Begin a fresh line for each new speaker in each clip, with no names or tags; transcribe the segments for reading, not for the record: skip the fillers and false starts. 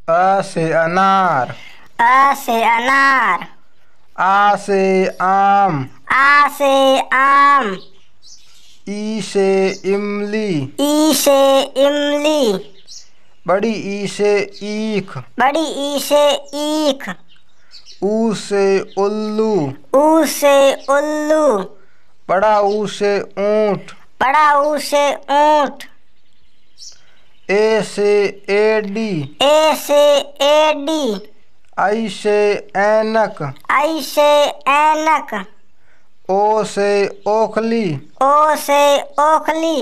अ से अनार।
अ से अनार।
आ से आम।
आ से आम।
ई से इमली।
ई से इमली।
बड़ी ई से ईख।
बड़ी ई से ईख।
ऊ से उल्लू।
ऊ से उल्लू।
बड़ा ऊ से ऊंट।
बड़ा ऊ से ऊंट।
ए से एडी।
ए से एडी।
आई से ऐनक।
आई से ऐनक।
ओ से ओखली।
ओ से ओखली।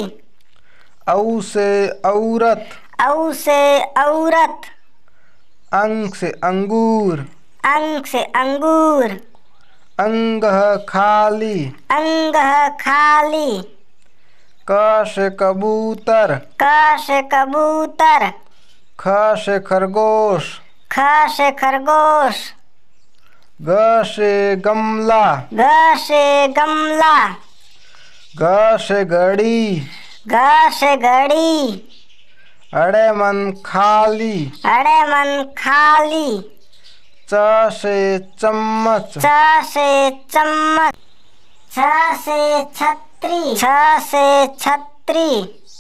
औ से औरत।
औ से औरत।
अंग से अंगूर।
अंग से अंगूर।
अंगह खाली।
अंग खाली।
क से कबूतर।
क से कबूतर।
ख से खरगोश।
ख से खरगोश।
ग से गमला।
ग से गमला।
घ से घड़ी।
घ से घड़ी।
अड़े मन खाली।
अड़े मन खाली।
च से चम्मच।
च से चम्मच। छ से छतरी। छ से छतरी।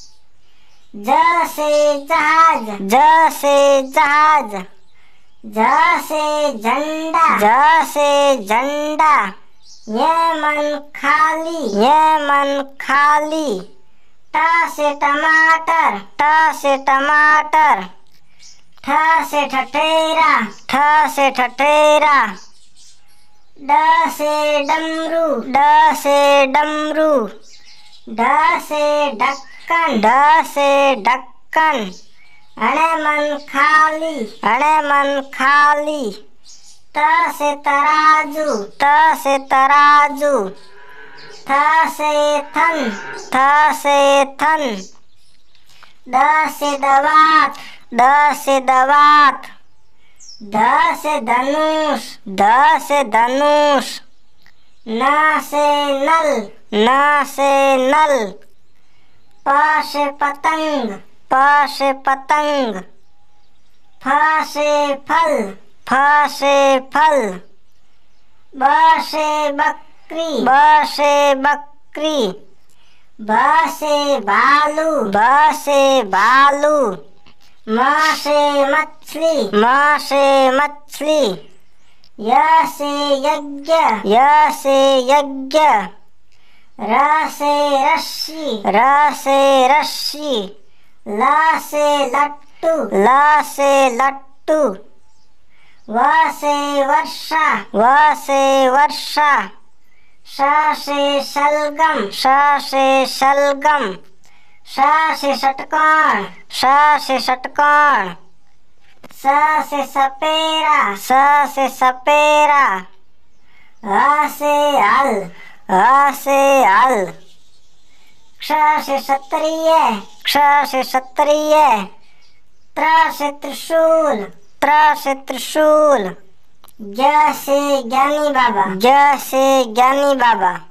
ज से जहाज। ज से जहाज। झ से झंडा। झ से झंडा। ये मन खाली। ये मन खाली। ट से टमाटर। ट से टमाटर। ठ से ठठेरा। ठ से ठठेरा। ड से डमरू। ड से डमरू। ढ से ढक्कन। ढ से ढक्कन। अणे मन खाली। अणे मन खाली। त से तराजू। त से तराजू। थ से थन। थ से थन। द से दवात। द से दवात। ध से धनुष। ध से धनुष। न से नल। न से नल। प से पतंग। प से पतंग। फ से फल। फ से फल। ब से बकरी। ब से बकरी। भ से भालू। भ से भालू। म से मछली। म से मछली। य से यज्ञ। य से यज्ञ। र से रस्सी। र से रस्सी। ल से लट्टू। ल से लट्टू। व से वर्षा। व से वर्षा। श से शलगम। श से शलगम। श से षटकोण। श से षटकोण। स से सपेरा। स से सपेरा। ह से हल। ह से हल। क्ष से क्षत्रिय। क्ष से क्षत्रिय। त्र से त्रिशूल। त्र से त्रिशूल। ज से ज्ञानी बाबा। ज से ज्ञानी बाबा।